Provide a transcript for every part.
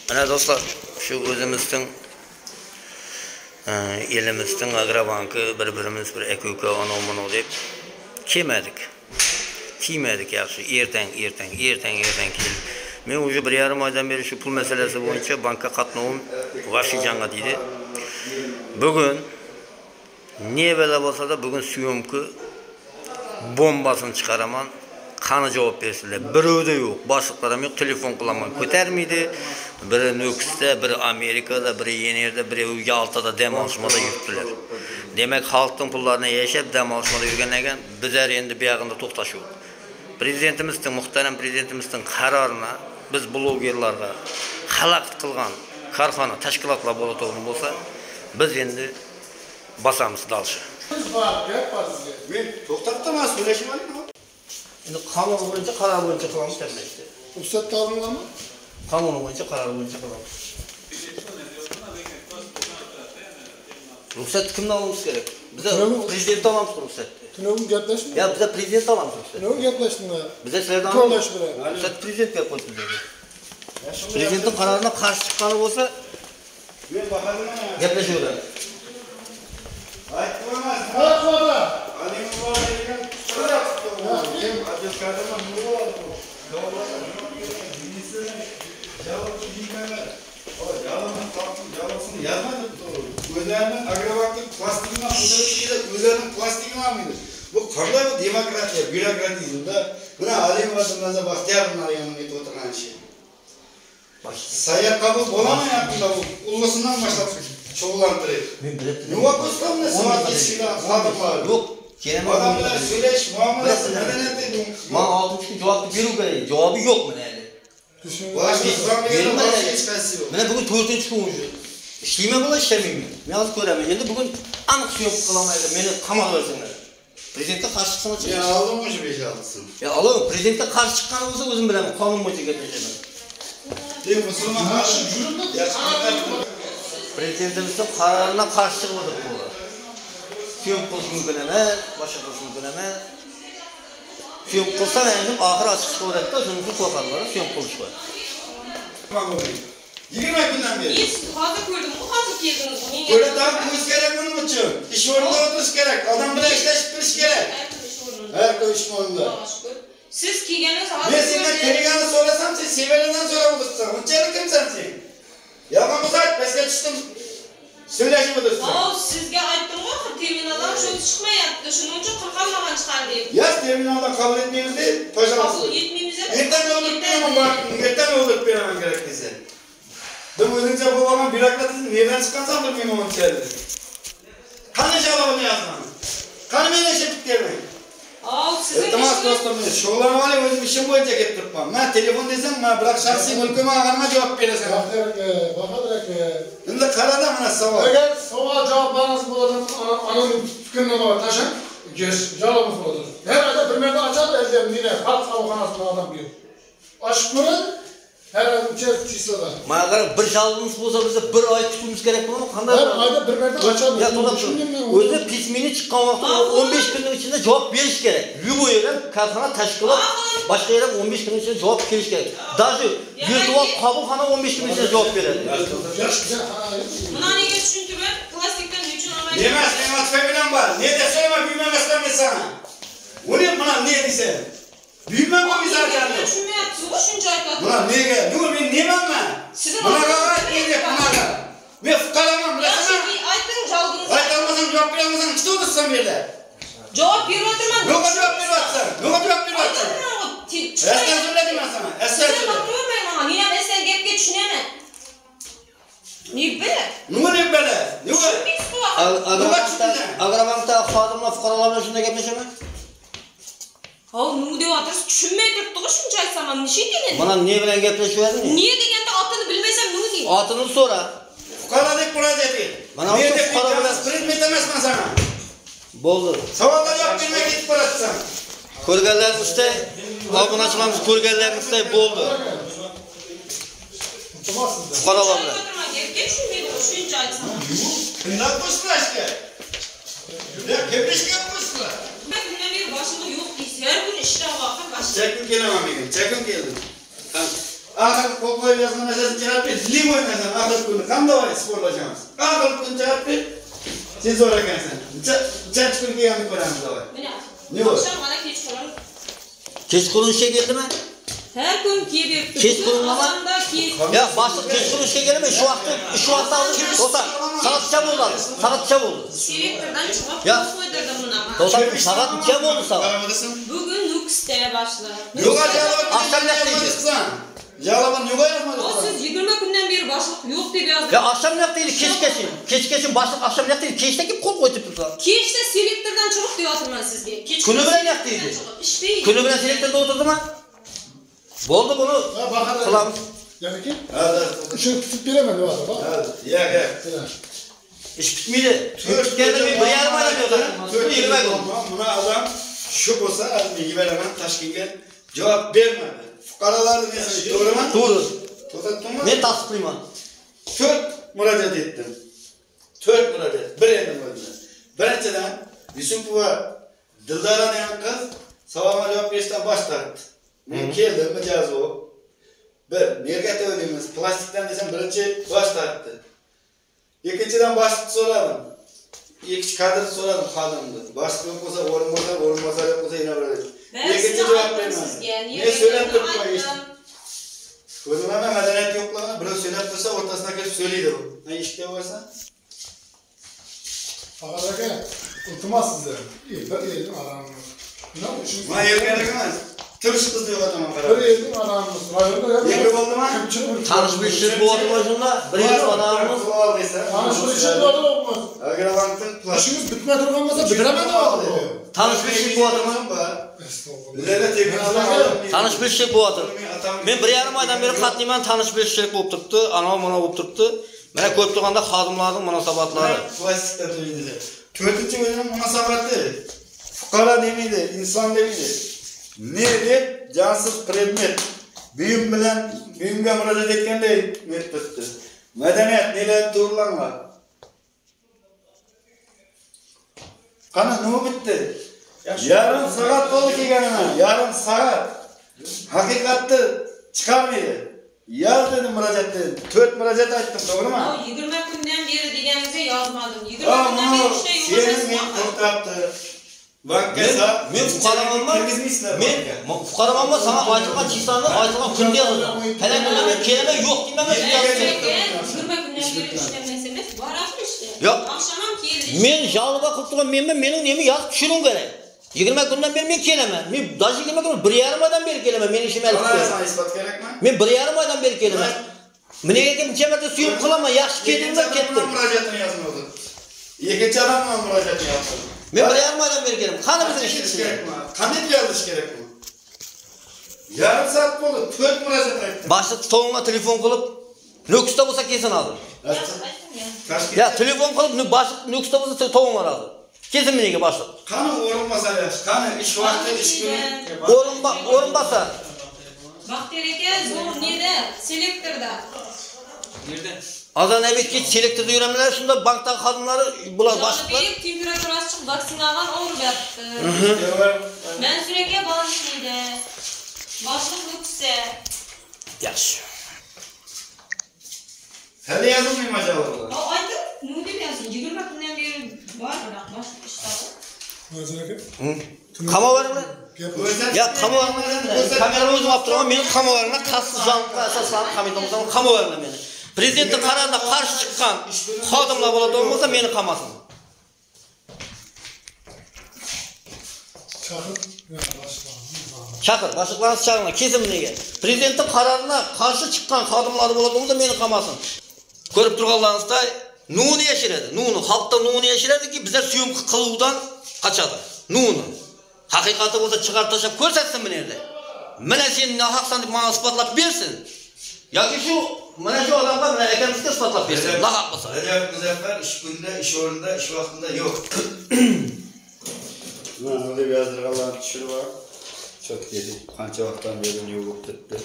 Ana dostlar, şu özümüzün elimizin Agrobankı bir-birimiz bir eka onu deyip kiymedik yaxshi ertang keldi. Men уже bir yarım aydan beri şu pul meselesi boyunca banka qatnovim Washingtonga deydi. Bugün ne bela bolsa da bugün syomka bombasını çıkaraman qani javob bersinlar. Birode yo'q, boshliqlarim yo'q, telefon qilaman, ko'tarmaydi. Biri Nukusda, biri Amerikada, biri Yenerda, biri Yaltada dam olishmada yuribdilar. Demak, xalqning pullarini yashab dam olishmada yurgandan keyin bizlar endi bu yog'inda to'xtash yo'q. Prezidentimizning, muhtaram prezidentimizning qarorina biz blogerlarga xalaqit qilgan korxona, tashkilotlar bo'la to'g'ri bo'lsa, biz endi basamiz dalshi. Men to'xtatdim, söyleshim olaymi? Endi qonun bo'yicha qaror bo'yicha qilamiz taklifni. Ruxsat olinganmi? Qonun bo'yicha qaror bo'yicha qilamiz. Ruxsat kimdan olishimiz kerak? Biz prezidentdan olamiz ruxsatni. Tunov gaplashdik. Ya biz prezidentdan olamiz ruxsatni. Tunov gaplashdinglar. Biz sizlardan To'lash bilan. ruxsat prezidentga qo'yib berdik. Prezidentning qaroriga qarshi chiqqani bo'lsa, Men baharman. gaplashaveramiz. Aytdim emas. Haqoda. Alim bor degan so'rab turdim. Men advokatman, nima bo'ldi? Javobni bilmayman. Javobni yazmadim. O'zlarining Agrobankning plastigini o'zlariga o'zlarining plastigini olmaydi. Bu qanday demokratiya, byurokratizmda buni Alimovdan Baxtiyorning yanına aytib o'tirgan ish. Sayar qabul bo'lamayapti bu. Ulg'isidan boshlab shug'ullantirib. Men bilib Nima qilsam, xizmat etishdan xodimlar. Yo'q, kerak Odamlar söylesh muomalasi madaniyati. Men 6 kun javob berib kerak. Javobi yo'q mana endi. Mana bugun 4-kun уже. İşleyme bo'la ishlamayman. Men hozir ko'raman. Endi bugun aniq yo'q qilamaydi. Meni qamoqqa bersinlar. Prezidentga qarshi chiqsa Ya aldım o'sha 5-6sini. Ya alım, prezidentga qarshi chiqqani bo'lsa o'zim bilaman. Qonun bo'yicha gaplashaman. Musulmon qarshi jurumda Prezidentimizning qaroriga qarshi chiqib o'tirdi. Syom qilish mumkin emas, boshqa qilish mumkin emas. Syom qilsa endi oxir ochiq chiqaveradi-da, shuning uchun qo'rqadilar, syom qilishga. 20 kundan beri. Siz hozir ko'rdim, bu hozir keldingiz. Menga Ko'rdan qo'yish kerak buning uchun. Ish o'rnida o'tirish kerak, odam bilan ishlashib turish kerak. Har kun ish o'rnida. Siz kelganingiz hozir. Men sendan kelganini so'rasam, sen Sevaradan so'rab o'tirsan. Unchalik kimsan sen? Yomon bo'lsa aytmasga tushdim. Söylashib o'tirsan. Sizga aytdim-ku, terminaldan shu chiqmayapti. Shuning uchun qilqalmagan chiqar deb. Ya terminaldan qabul etmaymiz deb, to'shalasiz. Qabul etmaymiz deb. Ertan o'lib beraman kerak desa. Bu o'zingcha bo'lgan byurokratizm nerdan chiqqansan bilmayman unchalik. Qani javobini yozman. Qani men eshitib kelmang. Sizin Iltimos do'stim, shug'ullanib oling, o'zim ishim bo'yicha kelib turibman. Men telefon desam, men biroq shaxsiy mulkim olganimga javob berasan. Bahodir aka. Endi qarada mana savol. Agar savol javoblarınız bo'ladi, anonim fikrnoma tashab, javobimiz bo'ladi. Her ayda bir marta ochadi, eldimni xalq qabulxonasidan odam kelib. Ochib ko'radi. Her ay 3 числоda. Mana qarab, bir javobimiz bo'lsa, biz bir oy kutishimiz kerak bo'ladi. Qanday? Her ayda bir marta ochadi. Ya to'g'ri. O'zi pismini chiqqan vaqtda 15 kunning ichida javob berish kerak. Любой yerdan korxona tashkilot boshqa yerdan 15 kun ichida javob kelish kerak. Даже virtual qabulxona 15 kun ichida javob beradi. Buni nega tushuntirib, plastikdan nechun olmaydi? Demas, men atfa bilan bor. Ne desam, bilmamasdan desam. Uni mana ne desa? Bilmem biz zaten. Tushunmayapsiz-ku, shuncha aytadi. Buna nega? Nima men nemanman? Bunaqa aytmaydi, bunaqa. Men fuqaroman, bilasizmi? Ayting, javobingizni. Aytolmasam, javob beramasam, ikkita o'tirsan bu yerda. Javob beryapman. Nima javob beryapsan? Nima javob beryapsan? Esdan so'radim men sana. Esdan Sen so'radim. bilmayman, men ham sen gapga tushunaman. Nima deb bela? Nima? Agrobankda xodimlar fuqarolar bilan shunday gaplashaman? Nima deyapsiz? Tushunmay turibdi-ku, shuncha aytsam ham nishi degan. Mana ne bilan gaplashyapsiz? Niye deganda otini bilmasam nima deyman? Otini so'ra. Fuqaro deb murojaat et. Mana o'sha fuqaro bilan predmet emasman sana. Bo'ldi. Savolga javob bermay ketib qo'yapsan. Ko'rganlaringizday, obunachilarimiz ko'rganlaringizday bo'ldi. Fuqarolar bilan. Gapga tushunmaydi, shuncha aytsam. Bundan qo'shilashga. Ya keplashga qo'shila. Bundan beri boshimda yo'q deysiz. Har kun ishda vaqt boshida. Çekim gelemem benim. Çekim geldim. Ahir koklayıp yazgan esasını cevap ver. Lim oynasan ahir günü. Kanda var sporlayacağımız. Ahir günü cevap ver. Sen zor ekensin. Çaç günü yanlık önemli de var. Ne var? Akşam bana keçqurun. Keçqurun işe geldi mi? Her gün kiyip Keçqurun ama? Ya başlık keçqurun işe geldi mi? Şu hafta aldı. Dostlar, saat çam oldu. Saat çam oldu. Selektordan çıkıp Ya. koydurdum buna. Dostlar, saat çam oldu saat. Bugün Nux'te başladı. Yoga yalaban. Akşam ne yaptın? Yalaban yoga yazmadı. O siz 20 günden beri başlık yok diye yazdım. Ya akşam ne yaptıydı? Keçkeçin başlık akşam ne yaptıydı? Keçte kim kol koyup durdu? Keçte selektordan çıkıp diye atırman sizge. Günü bilen yaptıydı. İşte. Günü bilen selektörde oturdu mu? Boldu bunu. Ya bakar. Kılam. Yani ki? Evet. Işığı tutup veremedi o adam. Evet. Ya. İş bitmiydi. Türkiye'de bir yarım aramıyordu. Türkiye'de 20 gün. Buna adam şu olsa az bilgi veremem Taşkent'e cevap vermedi. Fukaraları neyse doğru mu? Doğru. Totattın mı? Ne tasdiklıyım? 4 müracaat ettim. 4 müracaat. Bir edim öldü. Birinciden Yusupova Dildara diyen kız savama cevap verişten baş tarttı. Ben geldim mecaz o. Bir, nergete ödeyimiz. Plastikten desem birinci baş tarttı. İkinciden başlık sorarım. İkinci kadını sorarım kadındı. Başlık yok olsa orun basar yok olsa yine böyle. İkinci cevap vermez. Ne söyleyip durma işte. Gözüme medeniyet yoklarına biraz söyleyip dursa ortasına kesip söyleydi bu. Ne işte varsa? Fakadaki unutmaz size. İyi, ben yedim aramı. Ma yergelemez. Tırşı kız diyor adamın Ben kararı. yedim aramı. Rayonda ya. Yemek oldu mu? Tanışmıştık bu oturmacında. Bir adamımız. Tanışmıştık bu adam olmaz. Agara baktın. İşimiz bitme durmamasa bitiremedi o adam. Tanışmıştık bu adamı. Üzerine tekrar aldım. Tanışmıştık bu adam. Men bir yarım aydan beri katlimen tanışmıştık bo'lib turibdi. Ana mana bo'lib turibdi. Mana ko'p turganda xodimlarning munosabatlari. Plastikda to'ydi. To'rtinchi o'yinning munosabati. Fuqaro demaydi, inson demaydi. Ne deb jonsiz predmet. Buyum bilan buyumga murojaat etganday metoddi. Madaniyat nelar to'g'rilangan? Qani nima bitti? Yarım saat oldu kelganman. Yarım saat. Haqiqatni chiqarmaydi. Yaz dedim müracaat dedim. 4 müracaat aytdim, doğru mu? O 20 günden beri deganingizga yozmadim. 20 günden beri işte yok. Senin men to'xtatdi. Vakkasa Men fuqaromanman. Men fuqaromanman, sana aytilgan chiqsanni aytilgan kunda yozaman. Falan kunda men kelaman, yo'q deyman, men yozaman. 20 günden beri işlemesiniz. Barafır işte. Yok. Akşamam keldi. Men jalga qilib turgan mening nemi yozib tushirim kerak. 20 kundan beri men kelaman. Men даже 20 kun, 1,5 oydan beri kelaman. Mening ishim elib Bana sana ispat kerakmi? men 1,5 oydan beri kelaman. Menga kim chamarda suyum qilaman, yaxshi keldim va ketdim. Müracaatini yozmadi. Ikkinchi odamdan müracaatini yozdi. Men 1,5 oydan beri kelaman. Qani bizning ishimiz kerak? Qanday yozish kerakmi? Yarım saat bo'ldi, 4 müracaat aytdim. Boshqa to'g'onga telefon qilib, Nukusda bo'lsa kesin oldim. Ya telefon qilib, boshqa Nukusda bo'lsa to'g'on oladi. Kesin menga boshqa. Qani o'rinbosar yaxshi, qani ish vaqti, ish kuni. O'rinbosar. Baxtiyor aka, zo'r neda? Selektorda. Nerede? Azanabetga selektorda yuramilar, shunda bankdagi xodimlari bular boshqa. Benim temperaturasi chiqib, vaksinadan o'rgatdi. Men suraga borishdi. Boshliq Nukusda. Yaxshi. Hali yozilmaymi acaba? O aytib, nima deb yozsin? 20 kundan beri bor, biroq boshqa ishlar. Qamoqlarmi? Ya qamoqlarmi? Kamera o'zim olib turaman, meni qamoqlarga qasd jonga asoslanib qamaydigan qamoqlarga meni. Prezidentning qaroriga qarshi chiqqan xodimlar bo'ladigan bo'lsa meni qamasin. Chaqir, boshliqlarni chaqirma, kesin menga. Prezidentning qaroriga qarshi chiqqan xodimlar bo'ladigan bo'lsa meni qamasin. Ko'rib turganlaringizday nuni yashiradi. Nuni, xalqda nuni yashiradiki, bizlar suyum qiluvdan qochadi. Nuni. Haqiqati bo'lsa chiqarib tashlab ko'rsatsin bu yerda. Mana sen nohaqsan deb ma'no isbotlab bersin. Yoki shu mana shu odamga mana akamizga isbotlab bersin. Nohaq bo'lsa. Rajab Muzaffar ish kunda, ish o'rnida, ish vaqtida yo'q. Mana deb yozdirganlarni tushirib bor. Cho'tkedi. Qancha vaqtdan beri yo'q ketdi.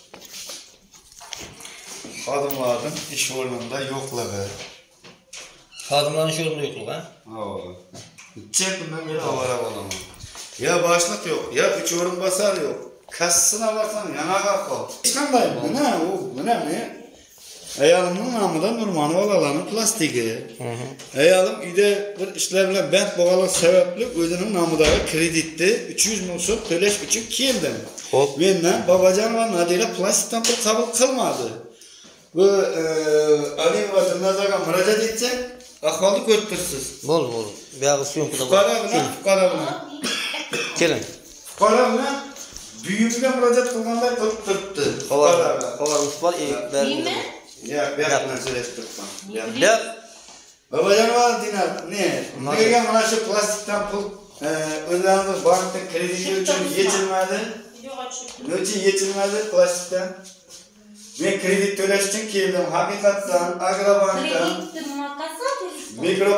Xodimlarning ish o'rnida yo'qligi. Xodimlarning ish o'rnida yo'qligi, ha? Ha. Necha kundan beri avara bo'laman. Ya boshliq yo'q, ya 3 o'rinbosar yo'q. Kassasına baksan yana kalk. Hiç kanday bu ne? Ayalımın namıdan Nurmanov Alalanın plastiki. Ayalım uyda bir işler bilen bent boğalık sebepli özünün namıdağı kreditli 300 ming so'm to'lash uchun keldim. Mendan Babacan va Nadira plastikdan pul qabul qilmadi. Bu Alimova Dilnazoga murojaat etsang, ahvolni ko'rib tursiz. Bo'ldi. Buyog'i syomkada Fuqaro bilan. Keling. Fuqaro bilan buyumga murojaat qilganlar ko'p turibdi. Xabarimiz bor, Nima? Ya, bu yoqdan so'rashib turibman. Ya, Babajan va Dinar, nega mana shu plastikdan pul o'zlaringiz bankda kredit uchun yechilmadi? Nima uchun yechilmadi plastikdan? Men kredit to'lash uchun keldim. Haqiqatan Agrobankdan mikro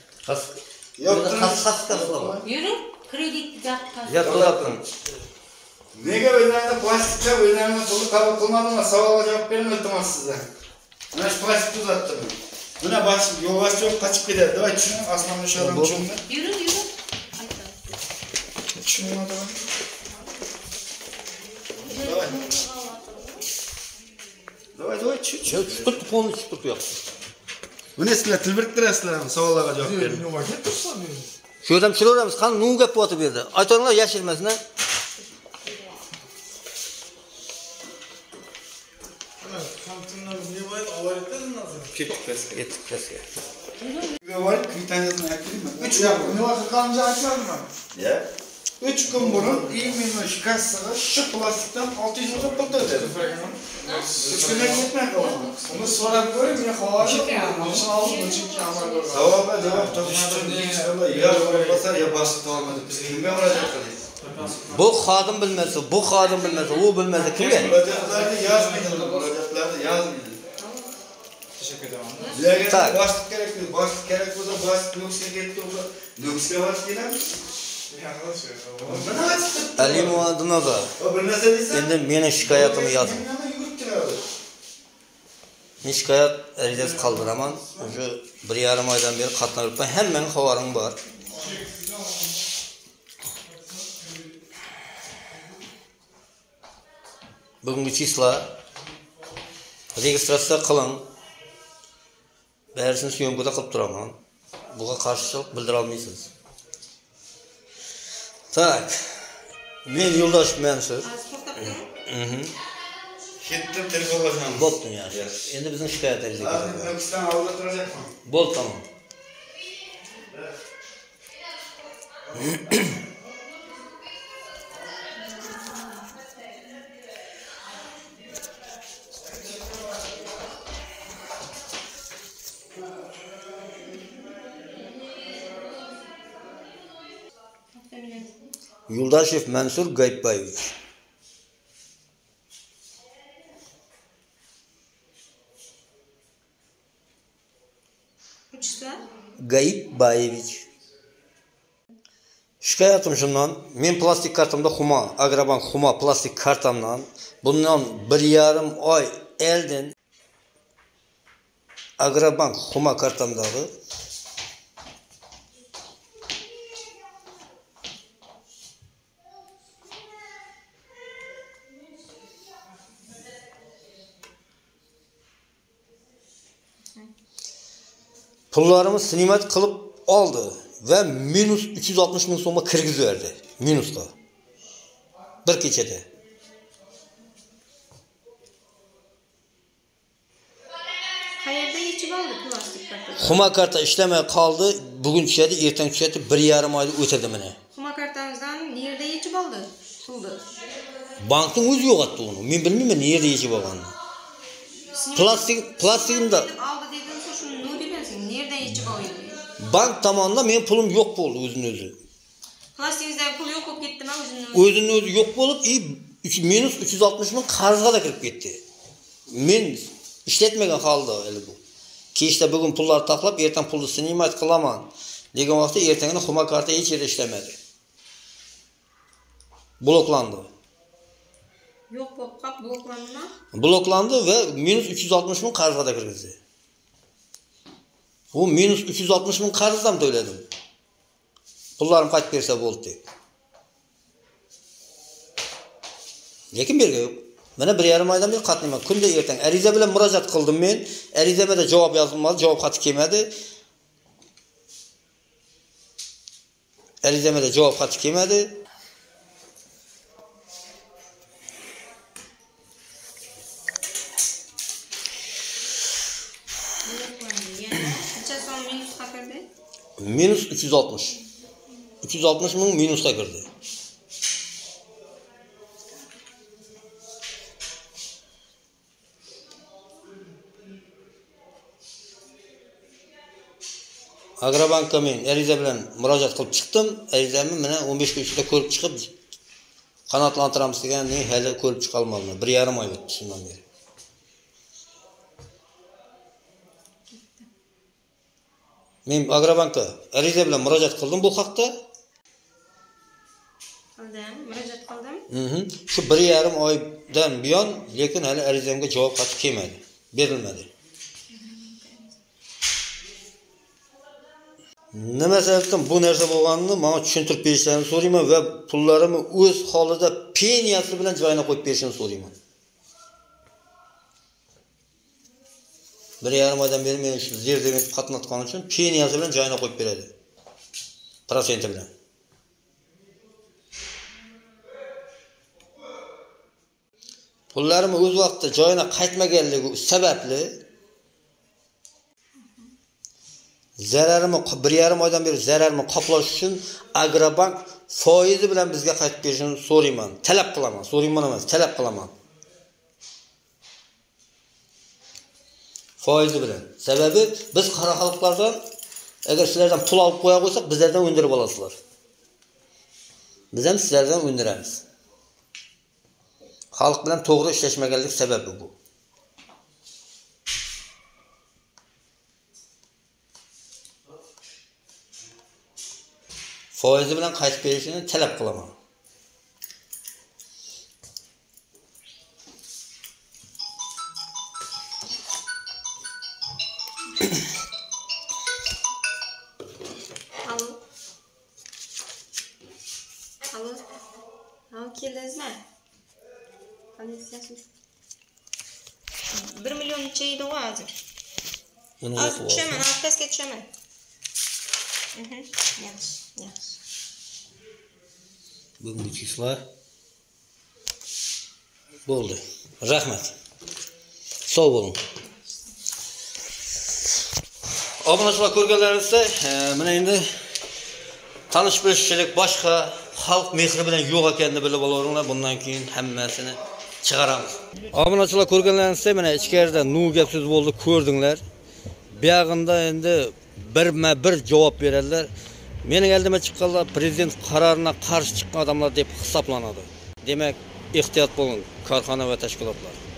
Yürü, kredi yaptı. ya to'labdim. Nega o'zlaringiz plastikda o'zlaringiz pulni qabul qilmadinglar? Savolga javob bermoqdaman sizdan. Mana shu plastik uzatdim. Buna yolbaş yok kaçıp gider. Давай çün aslan dışarıdan çünle. Yürü. Çünle давай. Давай çün. Ya tutup polunu yok. Bu ne sizler tilbiriktirasizlar mı? Savollarga javob berin. Şu adam çılıramiz, qani nu gap bo'tib berdi. Aytanglar yashirmasdan. Ketdik plasga. Ketdik plasga. Var kvitaniyasını aytayım mı? 3 gün. Ne var kalınca açmadın mı? Ya. 3 gün burun iyi minnoş kassaga şu plastikten 600 lira pul ödedi. 3 günden gitmek oldu. Onu sonra göreyim ya havalı ya. Maşın aldım çünkü ama Savolga javob topmadim. İnşallah ya basar ya basit olmadı. Biz kimga murojaat qilamiz? Bu xodim bilmasa, u bilmasa kimga? Murojaatlarni yazmaydi. Teşekkür ederim. Bizlarga boshliq kerak bo'lsa, boshliq nuksga ketdi, nuksga borib kelamiz. Alimova Dilnazor. O bir narsa deysan. Endi meni shikoyatimni yozing. Men shikoyat arizasi qoldiraman. O'sha 1,5 oydan beri qatnab yuribman. Hammaning xabaring bor. Bugungi chisla registratsiya qiling. Bärisini syomkada qilib turaman. Buga qarshilik bildira olmaysiz. Tak. Men yo'ldosh Mansur. Ketdim telefonlasam. Bo'pti yaxshi. Endi bizning shikoyatimizga keladi. Nuksdan oldida turajaqman. Bo'ldi, tamam. Yuldashev Mansur Gayipbayevich. Gayipbayevich. Shikoyatim shundan, men plastik kartamda Agrobank Xuma plastik kartamdan bundan 1,5 oy oldin Agrobank Xuma kartamdagi pullarımı sinimat qilib oldi ve minus 360 ming so'mga kirgizib berdi. Minusga. Bir kechada. Qayerda yechib oldi plastik karta? Xuma karta ishlamay qoldi. Bugun tushadi, ertaga tushadi. 1,5 oyda o'tadi mana. Xuma kartamızdan nerede yechib oldi? Pulni. Bankning o'zi yo'qotdi uni. Men bilmayman nerda yechib olganini. Plastikimda aldı dedin şunu ne bilmezsin. Nerede yechib oldi? Bank tomonidan men pulim yo'q bo'ldi o'zini-o'zi. Plastikingizdan pul yo'q bo'lib ketdimi O'zini-o'zi yo'q bo'lib, minus 360 ming qarzga da kirib ketdi. Men ishlatmagan holda hali bu. Kechda bugun pullar taqlab, ertan pulni sinimat qilaman degan vaqtda ertangina Xuma karta hech yerda ishlamadi. Bloklandi. Yo'q bo'lib qolib bloklandimi? Bloklandi ve minus 360 ming qarzga da kirgizdi. Bu minus 360 ming qarzdan to'ladim. Pullarim qaytib bersa bo'ldi deb. Lekin berga yo'q. Mana 1,5 oydan beri qatnayman. Kunda ertang ariza bilan murojaat qildim men. Arizamga da javob yozilmadi, javob xati kelmadi. Arizamga da javob xati kelmadi. Qancha so'm minusga kirdi? Minus 360. 360 ming minusga kirdi. Agrobankka men ariza bilan murojaat qilib chiqdim. Arizamni mana 15 kun ichida ko'rib chiqib qanotlantiramiz deganni hali ko'rib chiqa olmadim. 1,5 oy o'tdi shundan beri. Men Agrobankka ariza bilan murojaat qildim bu haqda. Qildim, murojaat qildim. Shu 1,5 oydan buyon lekin hali arizamga javob xati kelmadi, berilmadi. Nima sababdan bu narsa bo'lganini menga tushuntirib berishlarini so'rayman va pullarimni o'z holida peniyasi bilan joyina qo'yib berishini so'rayman. 1,5 oydan beri men shu zerdevent qatnatganim uchun peniyasi bilan joyina qo'yib beradi. Prosenti bilan. Pullarimni o'z vaqtida joyina qaytmaganligi sababli zararimni 1,5 oydan beri zararimni qoplash uchun Agrobank foizi bilan bizga qaytib berishini so'rayman, talab qilaman. So'rayman emas, talab qilaman. Foizi bilan. Sababi biz qora xalqlardan agar sizlardan pul olib qo'ya qo'ysak, bizlardan undirib olasizlar. Biz ham sizlardan undiramiz. Xalq bilan to'g'ri ishlashmaganlik sababi bu. Foizi bilan qaytib berishini talab qilaman. Alo. Alo. Keldingizmi? Qanday 1 million necha edi hozir? Tushaman, orqasiga tushaman. Yaxshi, yaxshi. Bugungi chizlar bo'ldi. Rahmat. Sog' bo'ling. Obunachilar ko'rganlaringizda, mana endi tanish bilishchilik boshqa xalq mehri bilan yo'q ekanini bilib olaveringlar. Bundan keyin hammasini chiqaramiz. Obunachilar ko'rganlaringizda mana ichkarida nu gap so'z bo'ldi, ko'rdinglar. Bu yog'inda endi bir javob beradilar. Mening oldimga chiqqanlar prezident qaroriga qarshi chiqqan odamlar deb hisoblanadi. Demak, ehtiyot bo'ling korxona va tashkilotlar.